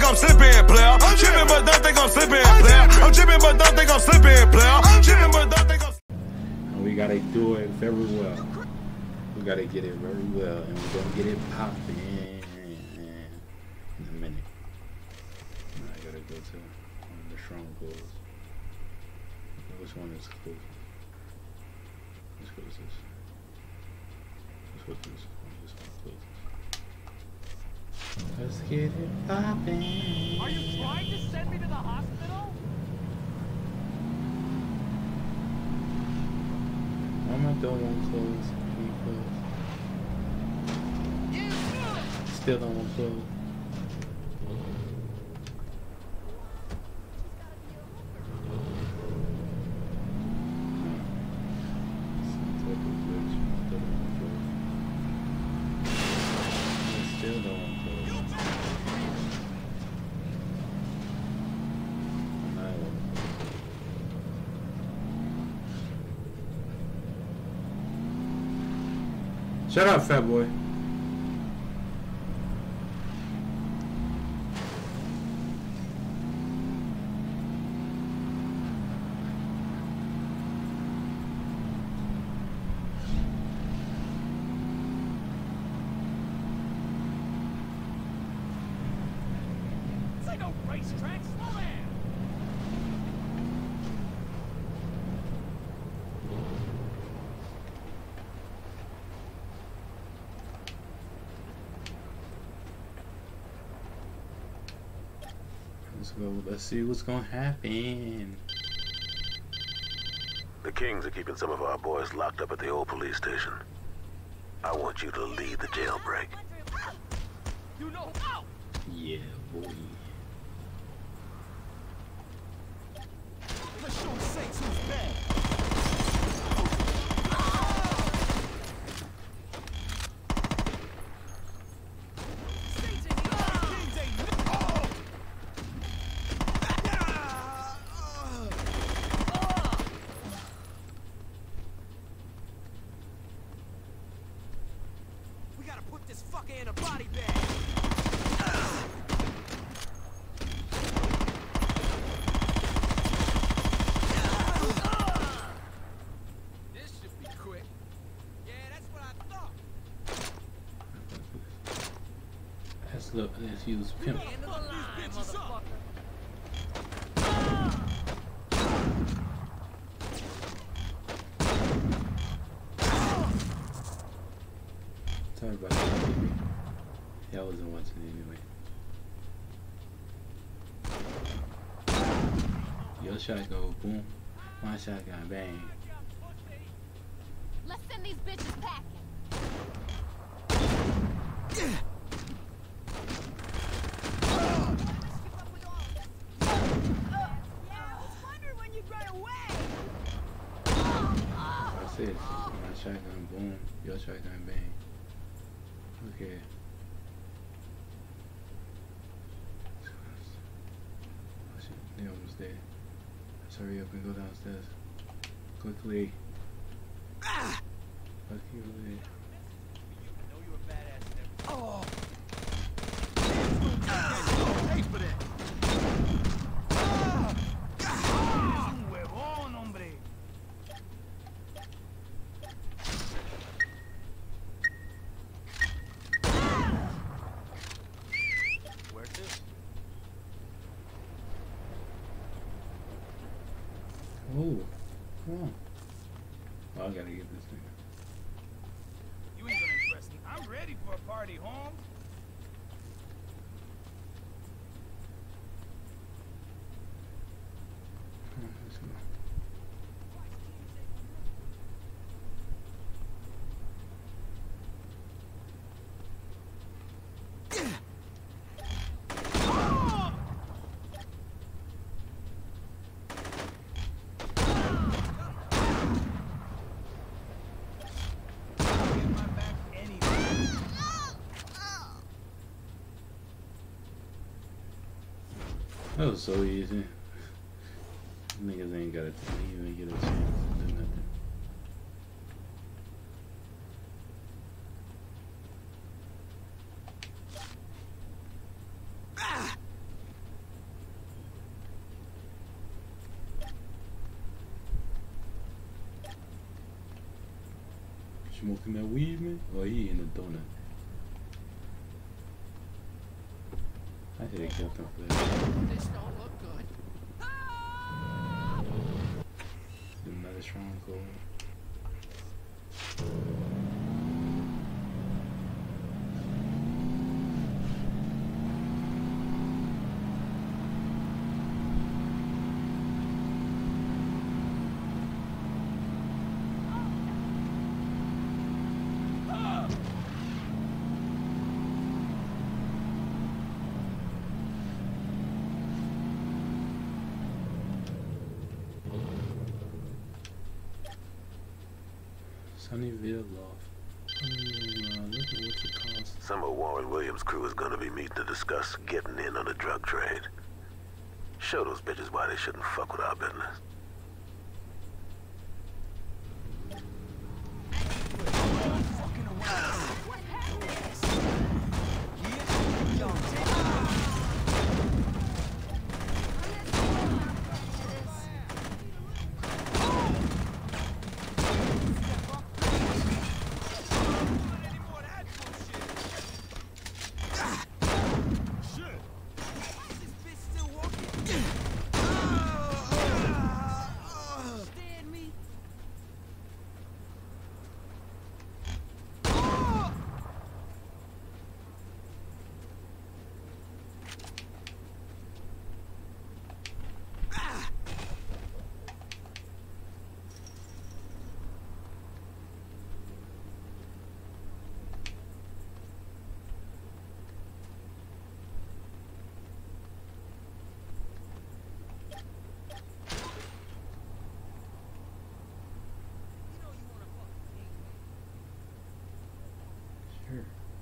I'm slipping, player. I'm tripping, but don't think I'm slipping, player. I'm tripping, but don't think I'm slipping, player. I'm tripping, but don't think I'm. And we gotta do it very well. We gotta get it very well, and we're gonna get it popping in a minute. I gotta go to one of the strongholds. Which one is closest? Let's go to this. Let's go to this one. This one closest. Let's get it popping. Are you trying to send me to the hospital? Why am I doing one close? Still don't want close. Still don't want close. Shut up, fat boy. It's like a racetrack. Slow down. Let's go. Let's see what's gonna happen. The Kings are keeping some of our boys locked up at the old police station. I want you to lead the jailbreak. You know. Ow! Yeah, boy. Let's show sakes who's bad. We gotta put this fucker in a body bag. This should be quick. Yeah, that's what I thought. Let's use pimp. End of the line, motherfucker. Sorry about that. Yeah, I wasn't watching anyway. Your shot go boom. My shotgun bang. Let's send these bitches packing. That's it. My shotgun boom. Your shotgun bang. Okay. They almost dead. Let's hurry up and go downstairs. Quickly. Quickly. Know you're a badass and everything. Oh! Pay for that! Un huevón, hombre! Where's this? Oh, come on. Well, I gotta get this thing. You ain't gonna impress me. I'm ready for a party, Holmes. Let's go. Get my back anyway. That was so easy. Niggas ain't got even get a chance to do nothing. smoking that weed, man? Or he eating a donut? I should have kept him for that. This don't look good. Another strong cold. Sunnyvale Loft. Look at what's it cost. Some of Warren Williams' crew is gonna be meeting to discuss getting in on the drug trade. Show those bitches why they shouldn't fuck with our business. Sure.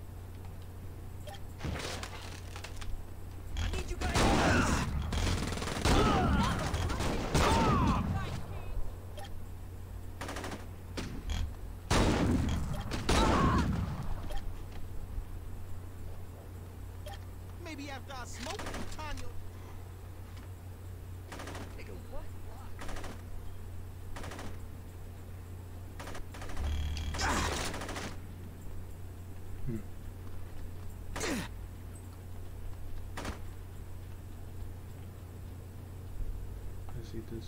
I need you guys. Maybe after I smoke, time you'll. Nigga, what? Let's see this.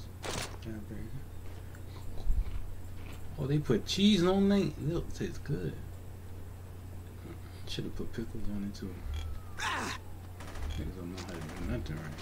Oh, they put cheese on it. It tastes good. Should have put pickles on it too. Niggas don't know how to do nothing right.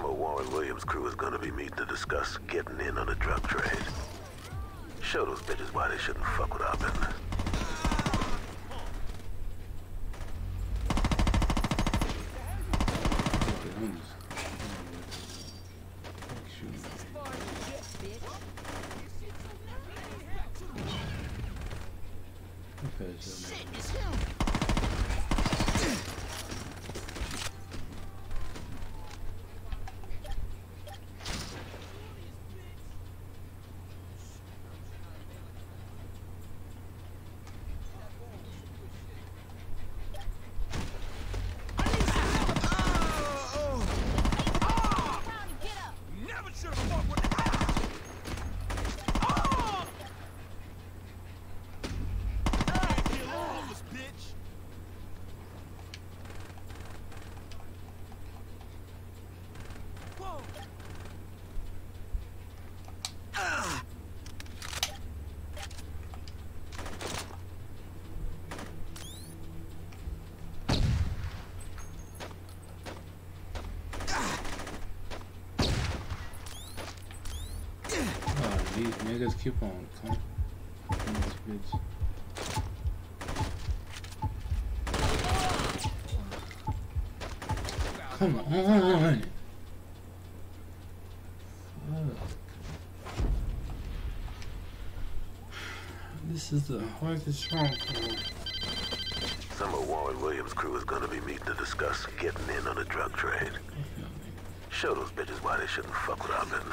of Warren Williams' crew is gonna be meeting to discuss getting in on the drug trade. Show those bitches why they shouldn't fuck with our business. These niggas keep on coming. This bitch. Come on. This is the hardest stronghold. Some of Warren Williams' crew is gonna be meeting to discuss getting in on the drug trade. Show those bitches why they shouldn't fuck with our business.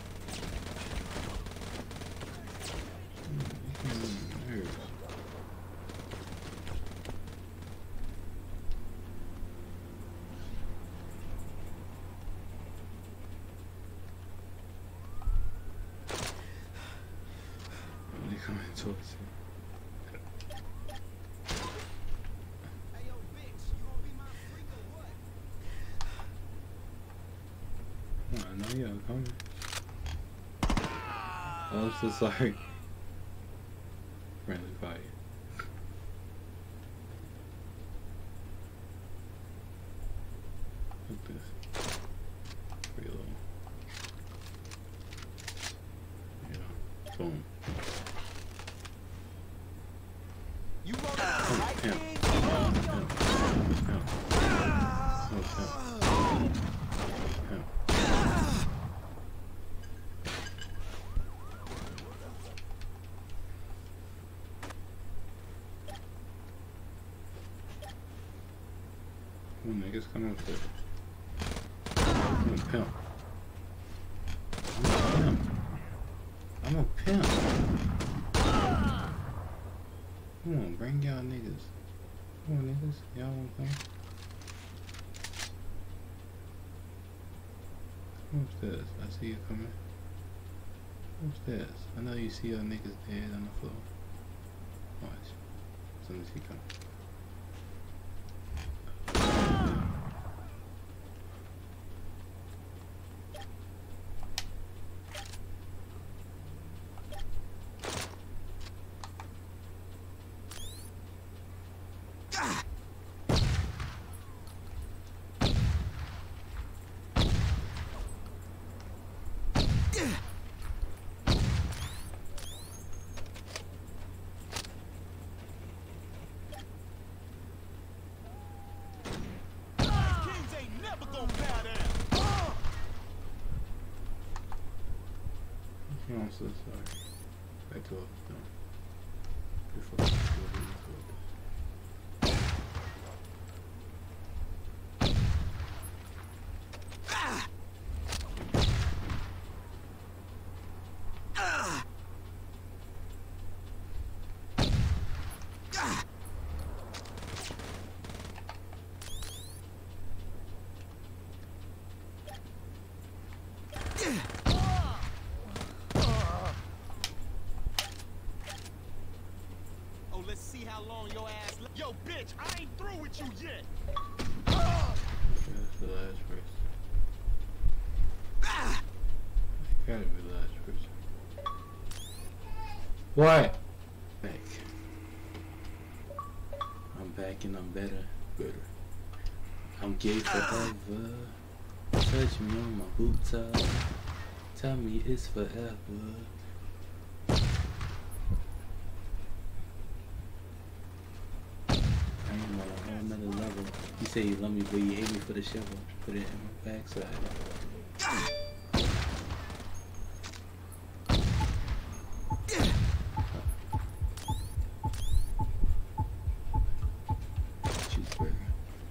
I know you're coming. Oh, I'm so sorry. Friendly fire. Look at this. Reload. Yeah. Boom. You want to Him. Niggas come up there. I'm a pimp. I'm a pimp. Come on, bring y'all niggas. Come on, niggas. Y'all wanna come? Come upstairs. I see you coming. Come upstairs. I know you see your niggas dead on the floor. Watch. As soon as he comes. I'm so sorry. Back to office now. Before I let's see how long your ass. Yo, bitch, I ain't through with you yet. That's the last person. Gotta be the last person. What? Back. I'm back and I'm better. I'm gay forever. touch me on my boot top. Tell me it's forever. I am on a whole nother level. You say you love me, but you hate me for the shovel. Put it in my backside. Cheeseburger.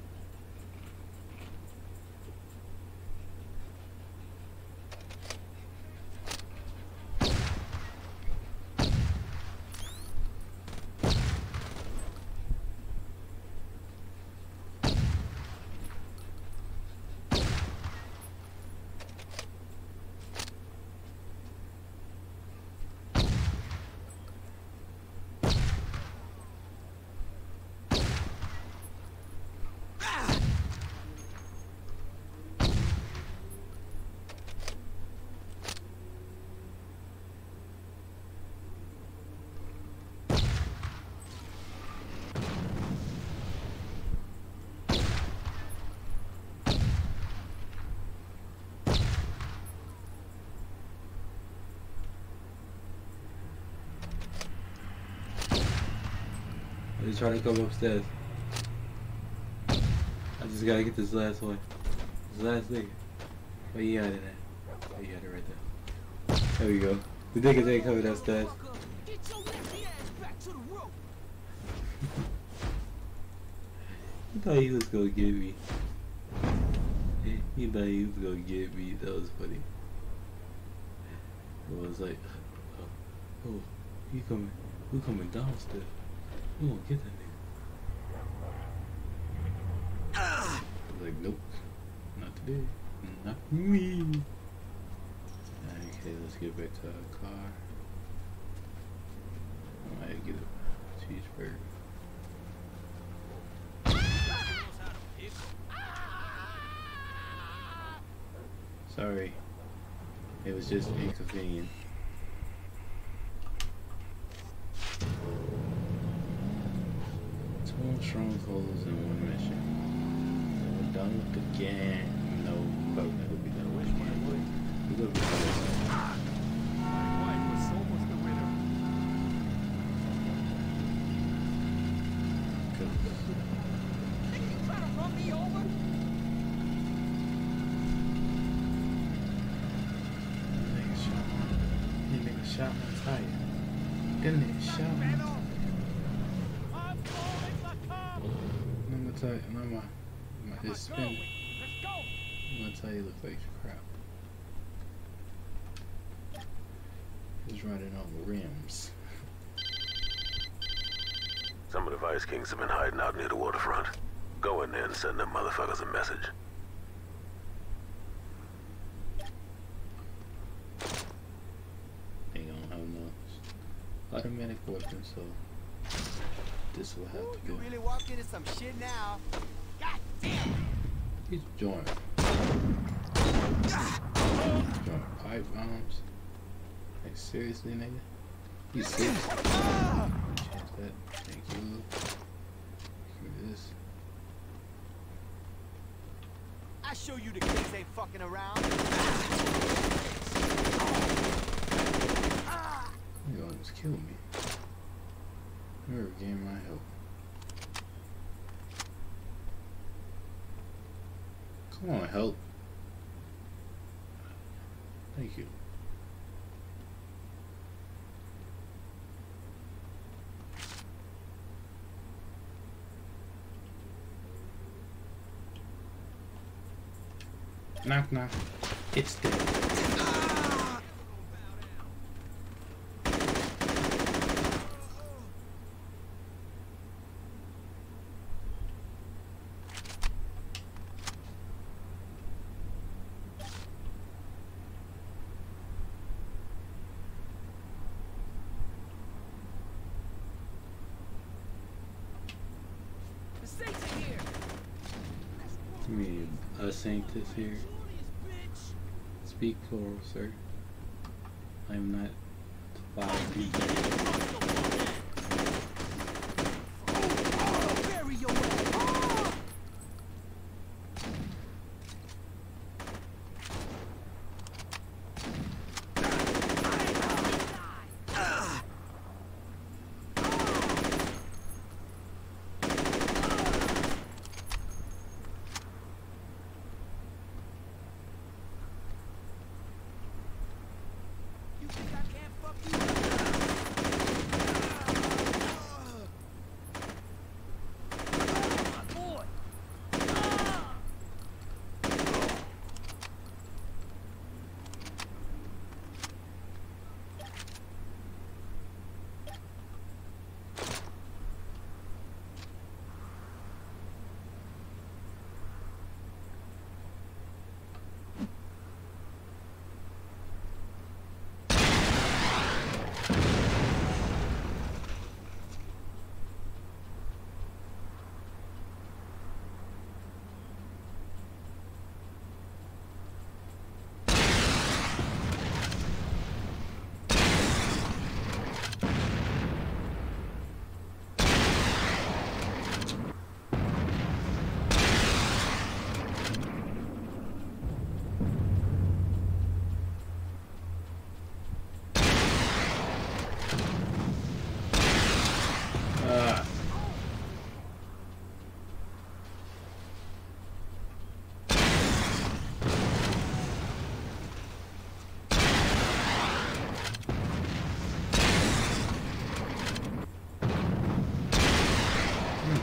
Let's try to come upstairs. I just gotta get this last one. This last nigga. Where you at it at? Oh, you had it right there. There we go. The niggas ain't coming upstairs. Get your nasty ass back to the room. He thought he was gonna get me. He thought he was gonna get me. That was funny. It was like, oh, he coming. We coming downstairs. We gonna get that nigga. I was like, nope, not today, not me. Okay, let's get back to our car. I might get a cheeseburger. Sorry, it was just inconvenient. Two strongholds in one mission. So we're done with the game. No, but we're gonna be done with the game. We're gonna be done with My wife was almost the winner. Think you trying to run me over? That nigga shot my tire. That nigga shot my tire. I'm calling the cops. I'm gonna tell you, it's spinning. Let's go. I'm gonna tell you, it looks like crap. It's running on rims. Some of the Vice Kings have been hiding out near the waterfront. Go in there and send them motherfuckers a message. They don't have no automatic weapon, so this will have to You go. really walked into some shit now. God damn! He's joined. Joined pipe bombs. Like seriously, nigga? He's serious. Change that. Thank you. Give me this. I show you the kids ain't fucking around. You almost killed me. Never regain my health. Come on, help. Thank you. Knock knock. It's dead. The saints are here. You mean a saint is here? Speak plural, sir. I am not 5 feet. Bury your ass.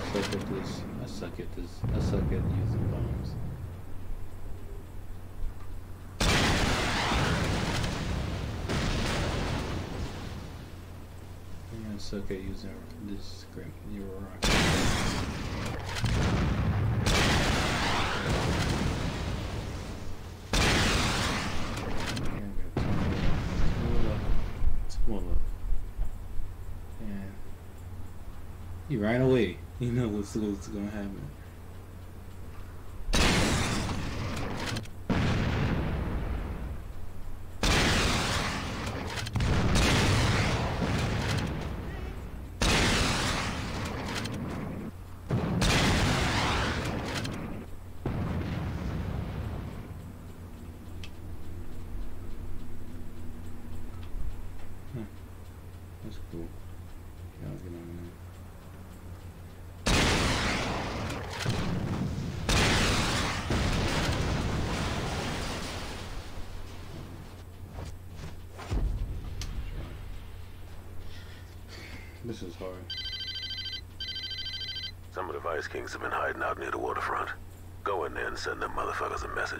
suck at this. I suck at this. I suck at using bombs. I suck at using this rocket. He ran away. You know what's gonna happen. That's cool. Yeah, I'll get on there. This is hard. Some of the Vice Kings have been hiding out near the waterfront. Go in there and send them motherfuckers a message.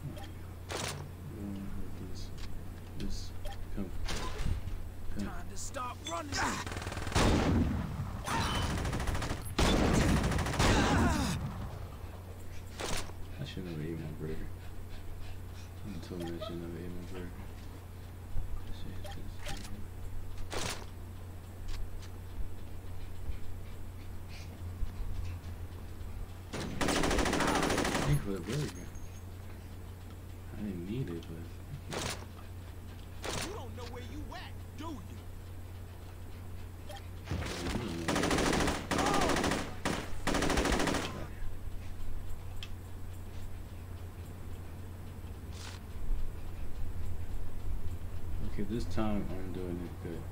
This pimp. Time to stop running. I should never eat my burger. You told me I should never eat my burger. Thank you for the burger. I didn't need it, but You don't know where you at, do you? okay, this time I'm doing it good.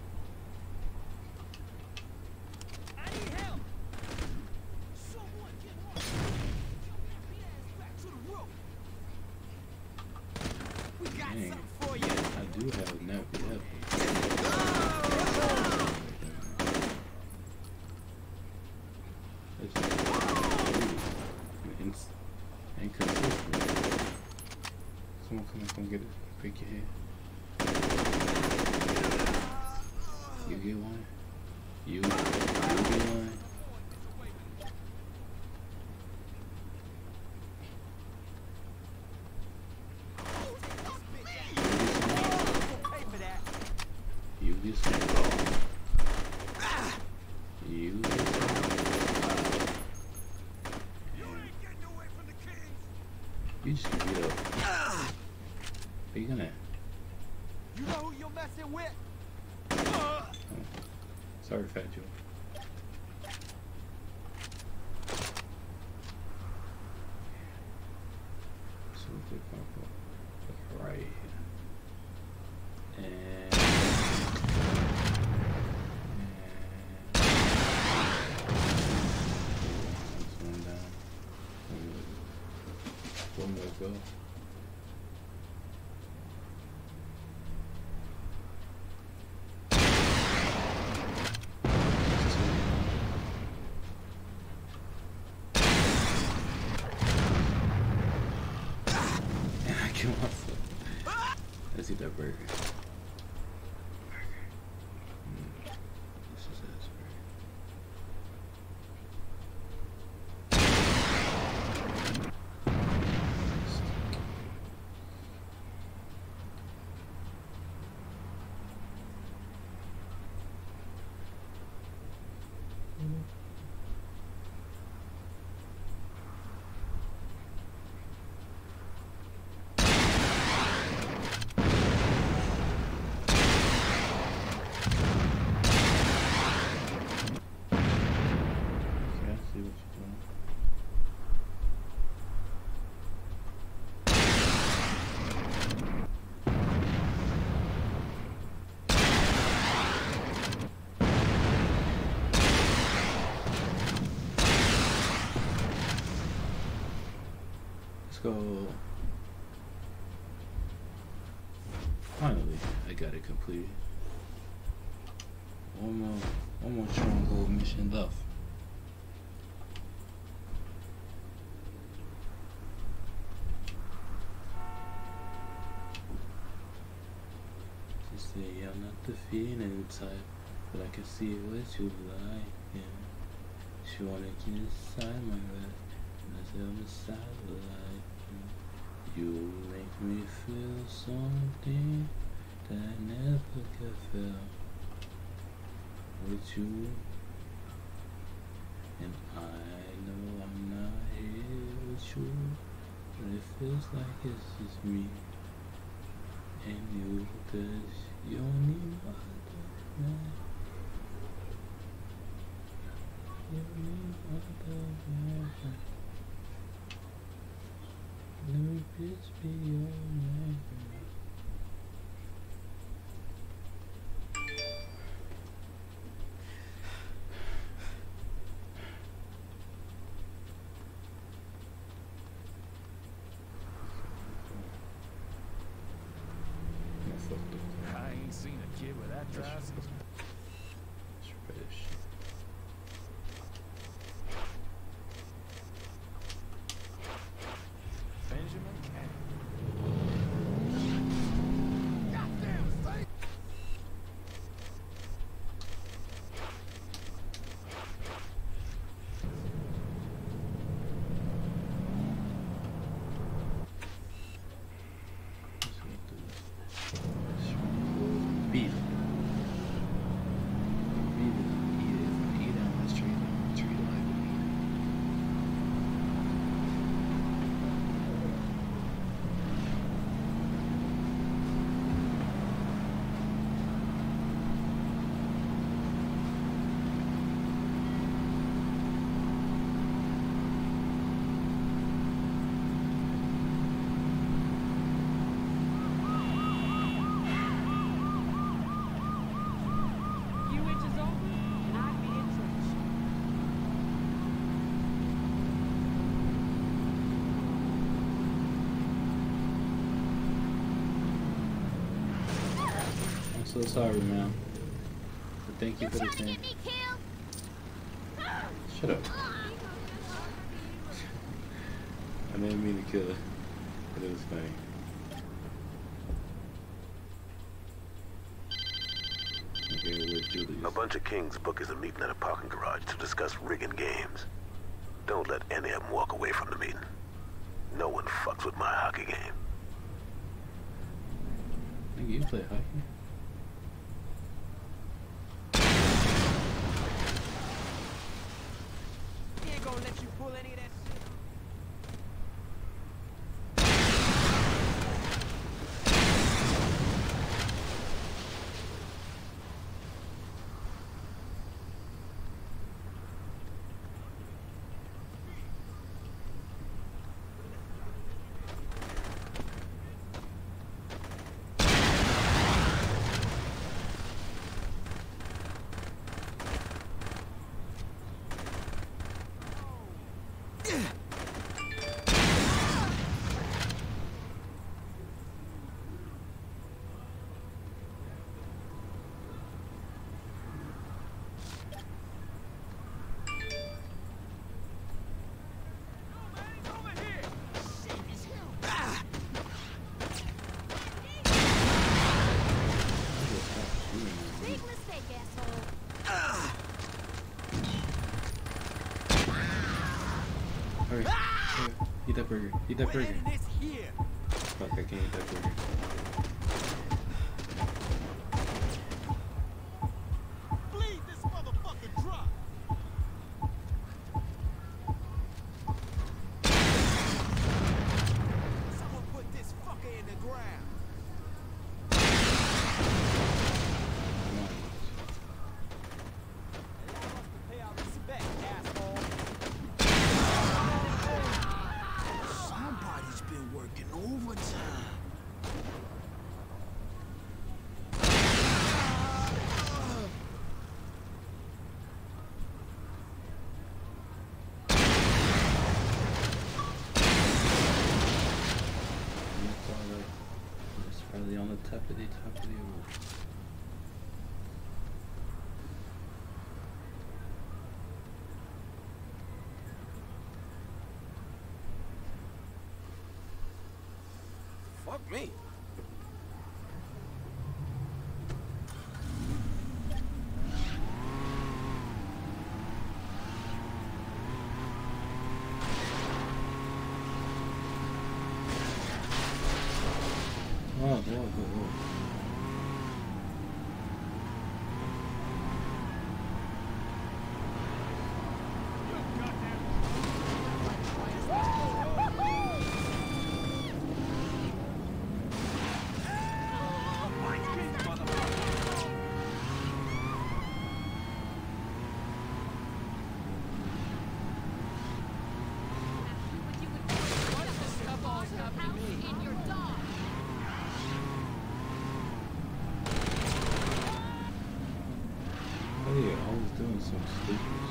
I need help. Someone get off. Get your ass back to the roof. We got Dang. something for you. I do have a nappy head. It's inconsistent. Someone come get it. Break your head. You get one. You get one. Pay for that. You get some. You get some. Getting away from the king. You just get up. Are you gonna? You know who you're messing with? Sorry, Fat Joe. So we put right here. And one down. One more go. Let's eat that burger. This is this burger. Go. Finally, I got it completed. One more stronghold mission left. say I'm not the feeling type, but I can see what you like. Yeah. She wanna get inside my rest, and I say I'm a satellite. Yeah. You make me feel something that I never could feel with you. And I know I'm not here with you, but it feels like it's just me and you, 'cause you don't need no other man. You don't need no other man. Let me bitch be your man. I ain't seen a kid with that tricycle. Trash. Benjamin Cannon. Let's go through this. Beef. Beef is eat it. Eat it. Let's treat it. Treat it like we eat it. Few inches over, and I'd be in trench. I'm so sorry, man. But thank you for the thing. Shut up. I didn't mean to kill her, but it was funny. Okay, with Julius. A bunch of King's bookies are meeting at a parking garage to discuss rigging games. Don't let any of them walk away from the meeting. No one fucks with my hockey game. Nigga, you play hockey? He ain't gonna let you pull any of that shit. Big mistake, asshole. Hurry. Hurry. Eat that burger. Eat that burger. This here. Fuck, I can't eat that burger. Bleed this motherfucker drop. Someone put this fucker in the ground. Come on. Allow us to pay our respect, asshole. Somebody's been working overtime. It's alright. It's probably on the top of the world. Fuck me. Oh yeah, I was doing some sleepers.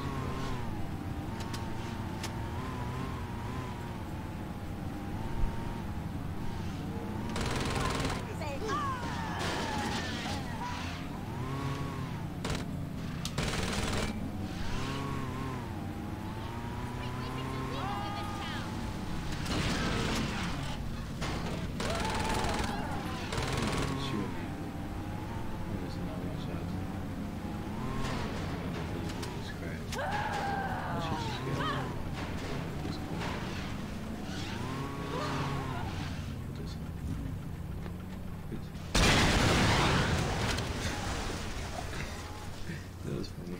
That was funny.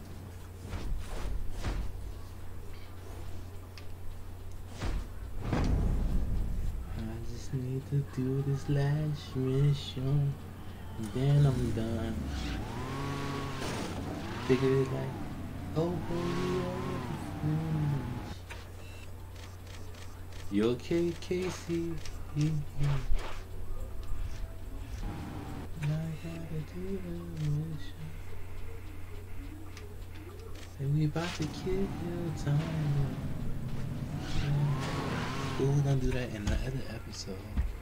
I just need to do this last mission, and then I'm done. Figure it like, oh, you okay, Casey? I gotta do a mission. And we about to kill time. We're gonna do that in the other episode.